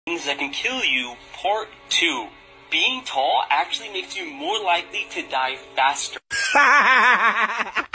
Things that can kill you, part 2. Being tall actually makes you more likely to die faster.